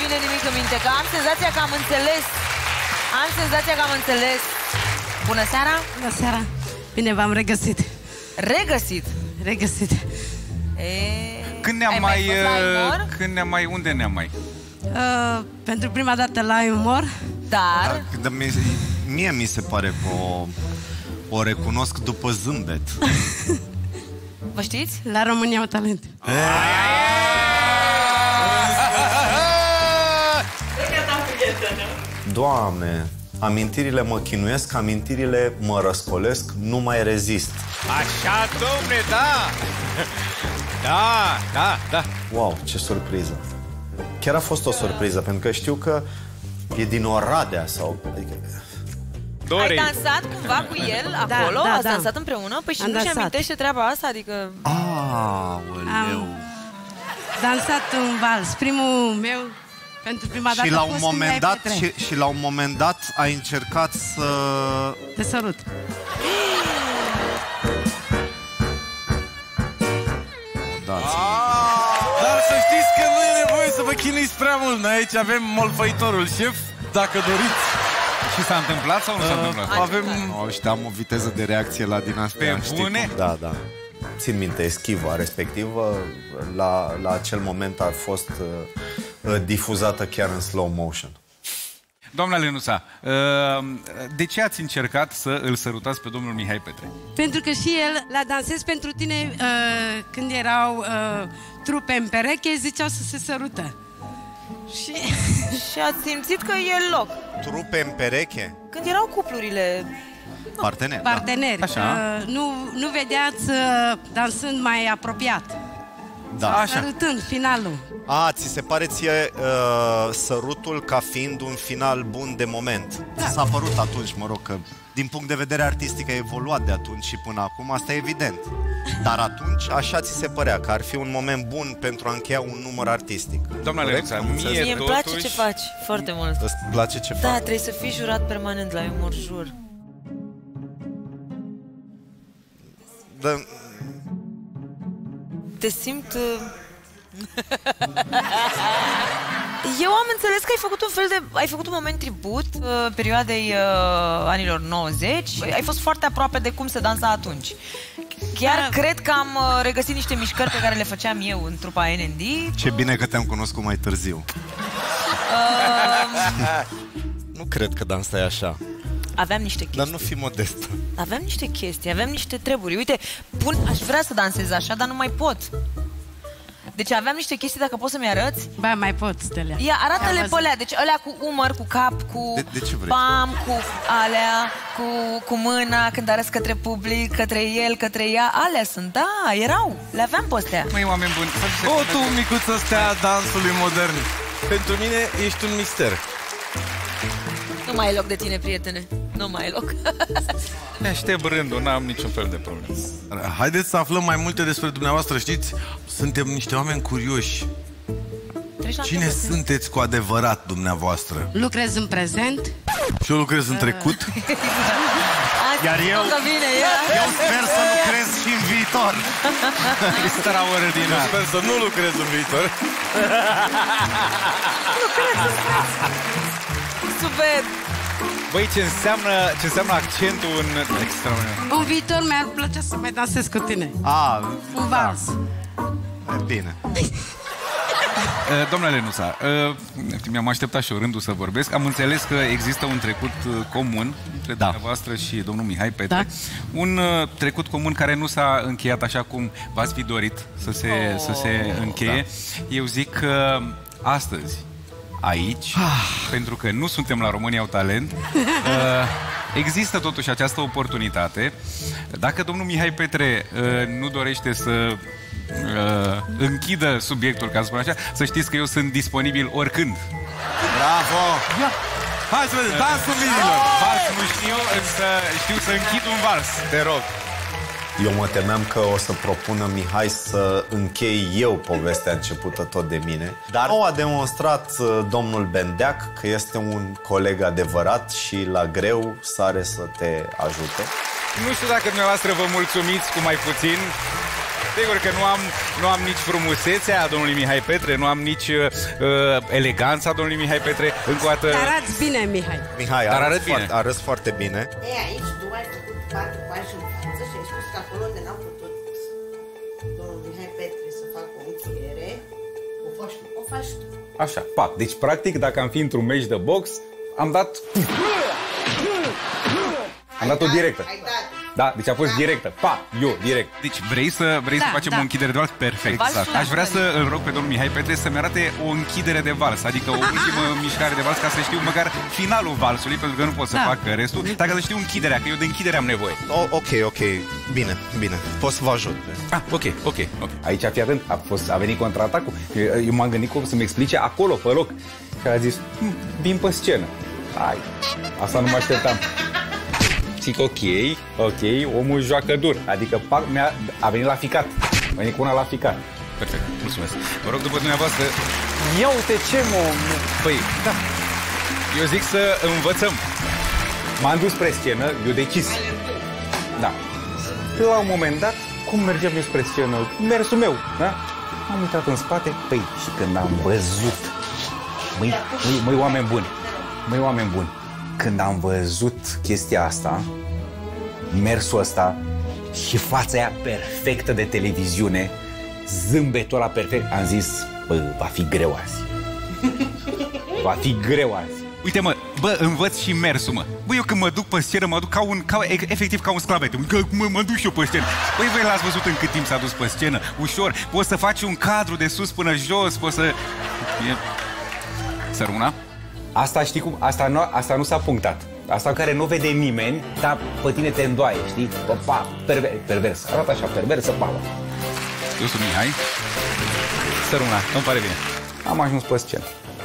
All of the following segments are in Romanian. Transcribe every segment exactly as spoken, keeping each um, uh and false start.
vine nimic în minte, că am senzația că am înțeles. Am senzația că am înțeles. Bună seara! Bună seara! Bine, v-am regăsit. Regăsit? Regăsit. E... Când ne-am mai... mai când ne-am mai... Unde ne-am mai? Uh, pentru prima dată la Umor. Dar... Dar mie, mie mi se pare că o, o recunosc după zâmbet. Vă știți? La România au talent. Doamne, amintirile mă chinuiesc, amintirile mă răscolesc, nu mai rezist. Așa, domne, da! Da, da, da. Wow, ce surpriză. Chiar a fost o surpriză, pentru că știu că e din Oradea sau... Adică... Ai dansat cumva cu el acolo? Da, da, Ați da. dansat împreună? Păi și Am nu-și dansat. amintește treaba asta? Adică... Aoleu. Dansat un vals, primul meu, pentru prima dată. Și la a un fost moment când dat mi-ai și, și la un moment dat ai încercat să... Te sărut. Dați. Dar să știți că nu e nevoie să vă chinuiți prea mult. Noi aici avem molfăitorul șef, dacă doriți. Și s-a întâmplat sau nu s-a întâmplat? Avem... Oh, și am o viteză de reacție la din astea. Pe bune? Știi? Da, da. Țin minte, eschiva respectivă la, la acel moment a fost uh, difuzată chiar în slow motion. Doamna Lenuța, uh, de ce ați încercat să îl sărutați pe domnul Mihai Petre? Pentru că și el, la Dansez pentru tine, uh, când erau uh, trupe în pereche, ziceau să se sărută. Și... Și ați simțit că e loc. Trupe în pereche? Când erau cuplurile... Parteneri. Parteneri. Așa. Uh, nu, nu vedeați uh, dansând mai apropiat. Da. Așa. Sărutând finalul. A, ți se pare ție uh, sărutul ca fiind un final bun de moment? Da. Ți s-a părut atunci, mă rog, că din punct de vedere artistic a evoluat de atunci și până acum, asta e evident. Dar atunci așa ți se părea, că ar fi un moment bun pentru a încheia un număr artistic. Doamna Lenuța, mie Mie îmi place totuși... ce faci, foarte mult. Îți place ce Da, fac? trebuie să fii jurat permanent la Umor, jur. Da, Te simt... uh, Eu am înțeles că ai făcut un fel de... Ai făcut un moment tribut uh, perioadei uh, anilor nouăzeci. Ai fost foarte aproape de cum se dansa atunci. Chiar Da. cred că am uh, regăsit niște mișcări pe care le făceam eu în trupa N N D. ce bine că te-am cunoscut mai târziu. Uh, Nu cred că dansai așa, aveam niște chestii. dar nu fi modestă. Aveam niște chestii, aveam niște treburi. Uite, pun, aș vrea să dansez așa, dar nu mai pot. Deci aveam niște chestii, dacă poți să-mi arăți. Ba, mai pot, Stelea. Ia, arată-le Am pe văzut. alea. Deci alea cu umăr, cu cap, cu De- de ce vrei? pam, cu alea, cu, cu mâna, când arăți către public, către el, către ea. Alea sunt, da, erau. Le aveam pe astea. Măi, oameni buni, să O, tu, micuță stea dansului modern. Pentru mine ești un mister. Nu mai e loc de tine, prietene. Nu mai e loc. ne aștept rândul, n-am niciun fel de problemă. Haideți să aflăm mai multe despre dumneavoastră. Știți, suntem niște oameni curioși. Treci la Cine întrebări. sunteți cu adevărat dumneavoastră? Lucrez în prezent. Și eu lucrez în trecut. Azi, Iar eu- Că vine, ia. Eu sper să lucrez și în viitor. Extraordinar. Sper să nu lucrez în viitor. Super. Băi, ce înseamnă, ce înseamnă accentul în... Extraordinar. În viitor mi-ar plăcea să mai dansez cu tine. A, Un vals. e bine. Uh, Domnule Lenuța, uh, mi-am așteptat și eu rândul să vorbesc. Am înțeles că există un trecut uh, comun între Da. dumneavoastră și domnul Mihai Petre. Da. Un uh, trecut comun care nu s-a încheiat așa cum v-ați fi dorit să se, Oh. să se încheie. Eu zic că astăzi, aici, pentru că nu suntem la România au talent, uh, există totuși această oportunitate. Dacă domnul Mihai Petre uh, nu dorește să uh, închidă subiectul, ca să spun așa, să știți că eu sunt disponibil oricând. Bravo! Hai să vedem, dansul minilor! Vals nu știu, însă știu să închid un vals. Te rog! Eu mă temeam că o să propună Mihai să închei eu povestea începută tot de mine. Dar au a demonstrat uh, domnul Bendeac că este un coleg adevărat și la greu sare să te ajute. Nu știu dacă dumneavoastră vă mulțumiți cu mai puțin. Sigur că nu am, nu am nici frumusețea domnului Mihai Petre, nu am nici uh, eleganța domnului Mihai Petre. Încă o dată... Dar arăți bine, Mihai. Mihai, Dar arăt arăți bine. foarte, arăți foarte bine. E, aici tu ai făcut patru pași în față și ai spus că acolo unde n-am putut domnul Mihai Petre să facă o încheiere, o faci tu. O faci tu. Așa, pac. Deci, practic, dacă am fi într-un meci de box, am dat... Am dat-o directă. Ai dat. Da, deci a fost directă. Pa, eu, direct. Deci vrei să, vrei Da, să facem da. o închidere de vals? Perfect. Valsul Exact. Aș vrea la să îl rog pe domnul Mihai Petre să-mi arate o închidere de vals, adică o ultimă mișcare de vals, ca să știu măcar finalul valsului, pentru că nu pot să Da. fac restul, dar ca să știu închiderea, că eu de închidere am nevoie. O, ok, ok, bine, bine. Pot să vă ajut. Ah, ok, ok, ok. Aici, fii atent, a, fost, a venit contraatacul. Eu, eu m-am gândit cum să-mi explice acolo, pe loc. Și a zis, hm, vin pe scenă. Hai, asta nu mă așteptam. Zic, ok, ok, omul joacă dur. Adică pac, mi-a, a venit la ficat. A venit cu una la ficat. Perfect, mulțumesc. Vă rog după dumneavoastră. Ia uite ce mă... Păi, da. Eu zic să învățăm. M-am dus spre scenă, eu decis. Da. La un moment dat, cum mergeam eu spre scenă? Mersul meu, da? M-am uitat în spate. Păi, și când am văzut... Măi, măi, măi oameni buni. Măi, oameni buni. Când am văzut chestia asta, mersul ăsta și fața aia perfectă de televiziune, zâmbetul ăla perfect, am zis, bă, va fi greu azi. Va fi greu azi. Uite, mă, bă, învăț și mersul, mă. Bă, eu când mă duc pe scenă, mă duc ca un, ca, efectiv ca un sclavet. Că mă, mă duc și eu pe scenă. Băi, voi l-ați văzut în cât timp s-a dus pe scenă? Ușor. Poți să faci un cadru de sus până jos, poți să... E... Să rămână? Asta știi cum? Asta nu, asta nu s-a punctat. Asta care nu vede nimeni, dar pe tine te îndoaie, știi? Bă, pa, perver, pervers. Arată așa, perversă, pa. Eu sunt Mihai. Să rămână, îmi pare bine. Am ajuns pe scenă.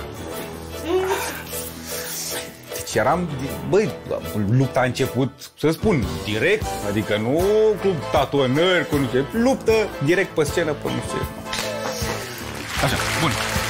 Deci eram, băi, lupta a început, să spun, direct, adică nu cu tatuănări, cu nu știu, luptă direct pe scenă, pe nu știu. Așa, bun.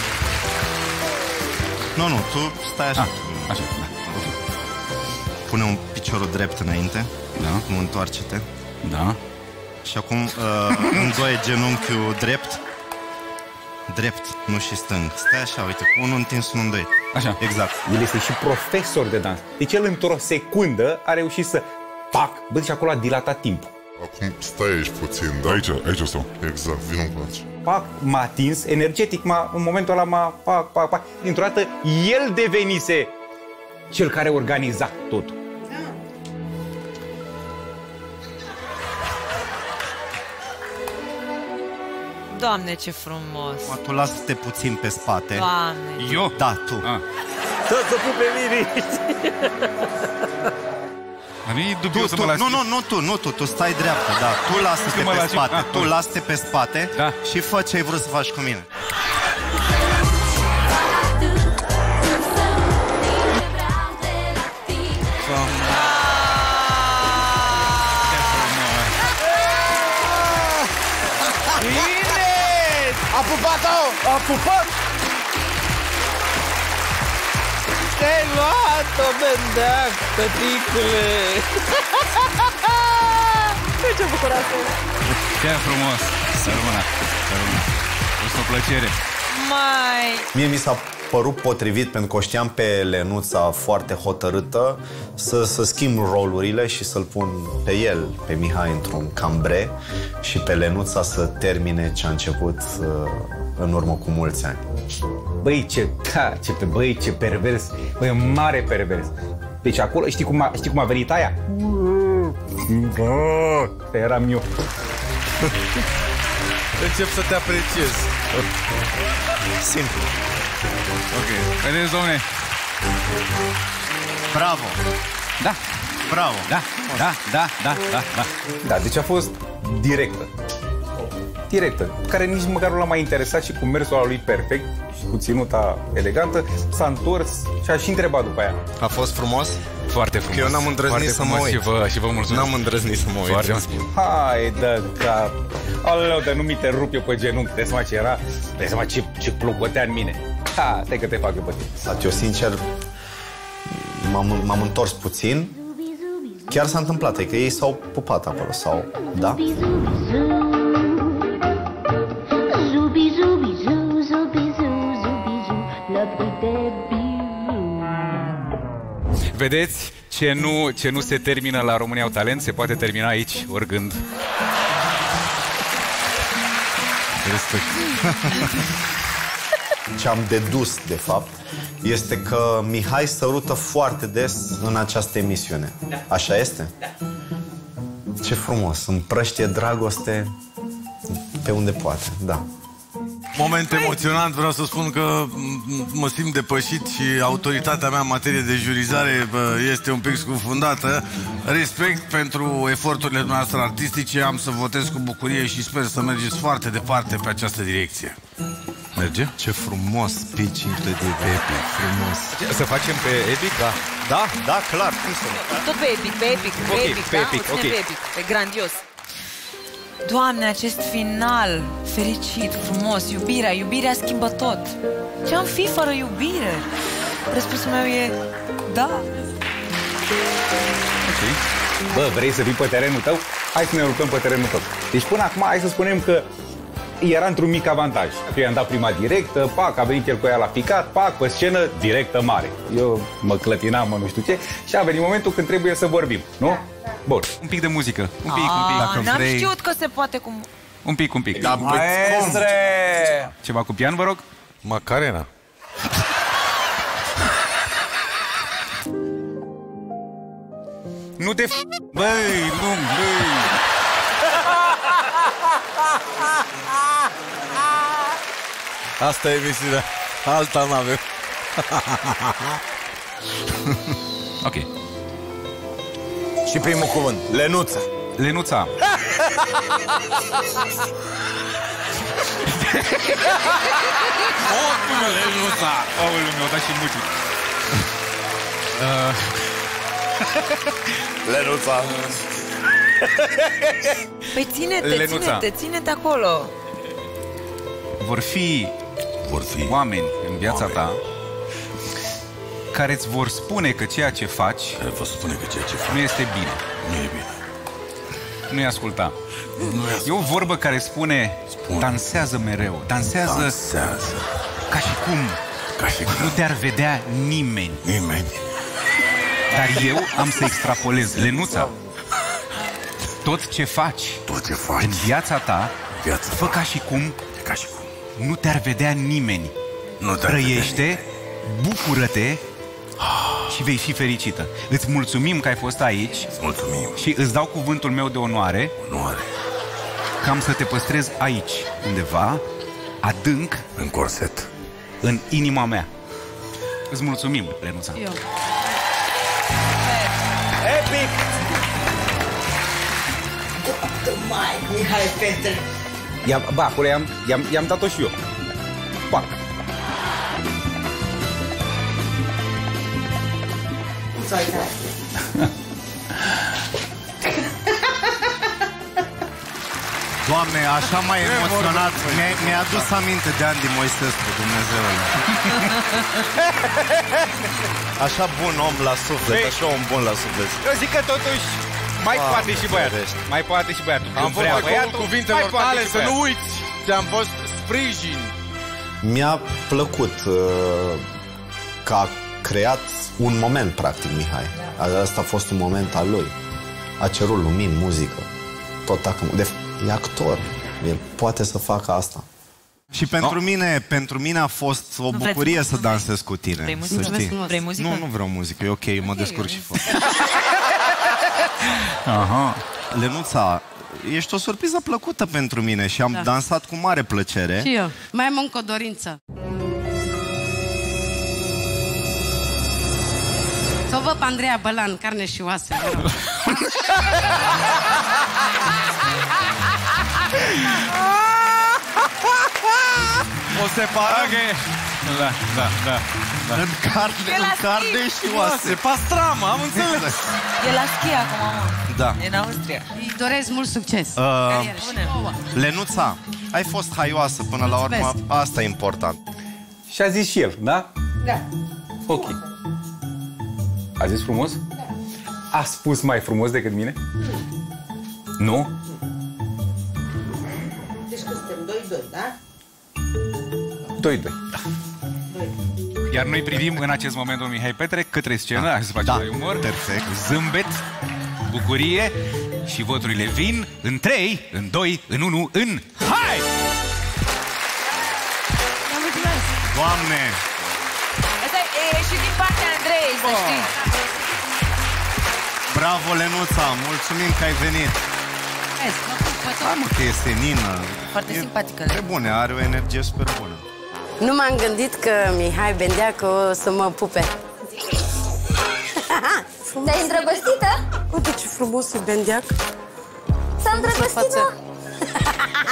Nu, nu, tu stai așa. Ah, așa, da. Pune un piciorul drept înainte. Da. Nu întoarce-te. Da. Și acum uh, îndoie genunchiul drept. Drept, nu și stâng. Stai așa, uite, cu unul întins, unul îndoit. Așa. Exact. El este și profesor de dans. Deci el într-o secundă a reușit să... Pac! Bă, și acolo a dilatat timpul. Acum stai aici puțin, da? Aici, aici stau. Exact, vină încoace. Pac, m-a atins, energetic, m-a, în momentul ăla m-a... Pac, pac, pac. Dintr-o dată, el devenise cel care organiza totul. Doamne, ce frumos! Mă, tu lasă-te puțin pe spate. Doamne! Eu? Da, tu. Ah. Tot să pupe liniști. A mine e dubios Tu, să tu, mă lași. nu, nu, nu tu, nu tu, tu stai dreaptă, da. Tu lasă-te mă pe lași- spate, ah, tu bun. lasă-te pe spate Da. și fă ce ai vrut să faci cu mine. Bine! A pupat-o! A pupat! Te-ai luat-o, bendeac, tăticule! Ce bucuroasă! Ce frumos! Să rămână, să rămână. A fost o plăcere. Mai... Mie mi s-a părut potrivit, pentru că o știam pe Lenuța foarte hotărâtă, să, să schimb rolurile și să-l pun pe el, pe Mihai, într-un cambre și pe Lenuța să termine ce a început uh, în urmă cu mulți ani. Băi, ce, da, ce, băi, ce pervers. Băi, mare pervers. Deci acolo, știi cum a, știi cum a venit aia? Da, eram eu. Încep să te apreciez. Simplu. Ok, vedeți, domne? Bravo. Da, Bravo. da, da, da, da, da, da. Da, deci a fost directă. Directă, care nici măcar nu l-a mai interesat și cu mersul ăla lui perfect și cu ținuta elegantă, s-a întors și a și întrebat după aia. A fost frumos? Foarte frumos. Eu n-am îndrăznit foarte să mă frumos uit. Și vă, și vă mulțumesc. N-am îndrăznit să mă uit. Foarte Hai, dă cap. Aleu, de nu mi te rup eu pe genunchi. Dă seama ce era, dă seama ce, ce plogotea în mine. Ha, stai că te fac eu pe tine. Eu, sincer, m-am, m-am întors puțin. Chiar s-a întâmplat, adică ei s-au pupat acolo, sau... Da? Vedeți? Ce nu, ce nu se termină la România au talent, se poate termina aici, oricând. Respect. Ce am dedus, de fapt, este că Mihai sărută foarte des în această emisiune. Da. Așa este? Da. Ce frumos, împrăștie dragoste pe unde poate, da. Moment emoționant, vreau să spun că mă simt depășit și autoritatea mea în materie de jurizare este un pic scufundată. Respect pentru eforturile noastre artistice, am să votez cu bucurie și sper să mergeți foarte departe pe această direcție. Merge? Ce frumos speech incredibil, epic, frumos. Să facem pe epic? Da. Da, da, clar, cum să nu? Tot pe epic, pe epic, pe okay, epic, pe da? epic, O ținem okay. pe epic, pe grandios. Doamne, acest final fericit, frumos, iubirea, iubirea schimbă tot. Ce-am fi fără iubire? Răspunsul meu e da. Okay. Bă, vrei să fii pe terenul tău? Hai să ne urcăm pe terenul tău. Deci până acum, hai să spunem că era într-un mic avantaj. Că i-am dat prima directă, pac, a venit el cu ea la picat, pac, pe scenă, directă mare. Eu mă clătinam, mă nu știu ce, și a venit momentul când trebuie să vorbim, nu? Bun. Un pic de muzică. Un pic, un pic. Dacă n-am vrei... știut că se poate cum... Un pic, un pic. Da, maestre! Ceva cu pian, vă rog? Macarena. Nu te f... Băi, nu, băi! Asta e emisiunea. Alta n-avem. Ok. Și primul cuvânt. Lenuța. Lenuța. Oh, Lenuța. Aoleu, mi-au dat și muci. Uh... Lenuța. Păi ține-te, Lenuța. ține-te, ține-te acolo. Vor fi, vor fi oameni în viața oameni. ta care îți vor spune că ceea ce faci care vor spune că ceea ce faci nu este bine. Nu e bine. Nu-i asculta. Nu e o vorbă care spune, spune dansează mereu. Dansează, dansează ca și cum, ca și cum nu te-ar vedea nimeni. Nimeni. Dar eu am să extrapolez. Lenuța, tot ce faci, tot ce faci în viața ta, viața fă ca și cum, ca și cum nu te-ar vedea nimeni. Nu te-ar Trăiește, bucură-te și vei fi fericită. Îți mulțumim că ai fost aici. Îți mulțumim. Și îți dau cuvântul meu de onoare, onoare. Că am să te păstrez aici, undeva, adânc, în corset, în inima mea. Îți mulțumim, Lenuța. Eu. Epic! Mai, Mihai Petre. Ia, ba, acolo i-am, i-am, i-am dat-o și eu. Pac. S-a uitat. Doamne, așa m-a emoționat. Mi-a, mi-a adus aminte de Andy Moisescu, Dumnezeule. Așa bun om la suflet, Ei, așa om bun la suflet. Eu zic că totuși mai Doamne, poate și băiatul. ferește. Mai poate și băiatul. Am fost acolo cuvintelor tale, să nu uiți. Ți-am fost sprijin. Mi-a plăcut uh, că a creat un moment, practic, Mihai. Asta a fost un moment al lui. A cerut lumini, muzică. Tot dacă... De e actor. El poate să facă asta. Și pentru no. mine, pentru mine a fost o Nu bucurie vreți, să dansez cu tine. Vrei muzică? Să știi. Vrei muzică? Nu, nu vreau muzică, e ok, mă descurc și fără. Aha. Lenuța, ești o surpriză plăcută pentru mine și am Da. dansat cu mare plăcere. Și eu. Mai am încă o dorință. Să o văd pe Andreea Bălan, carne și oase. Vă rog. O separăm Ok. Da, da, da. da. în carne, E la în carne schi. și oase. Pastramă, am înțeles. E la schi acum, mă. Da. E în Austria. Îi doresc mult succes. Uh, Carieră și nouă. Lenuța, ai fost haioasă până la urmă, Mulțumesc. asta e important. Și a zis și el, da? Da. Ok. A zis frumos? Da. A spus mai frumos decât mine? Nu? Deci că suntem doi doi, da? doi doi. Da. doi. Iar noi privim în acest moment domnul Mihai Petre către scenă, așa se face Da, la umor. perfect. Zâmbet, bucurie și voturile vin în trei, în doi, în unu, în hai! Doamne! Asta e, e și din partea Andrei, să știi. Bravo, Lenuța! Mulțumim că ai venit! Hai mă, că e senină. Foarte e simpatică. Pe bune, are o energie super bună. Nu m-am gândit că Mihai Bendeac o să mă pupe. Te-ai îndrăgostită? Uite ce frumos e Bendeac. S-a îndrăgostit, mă?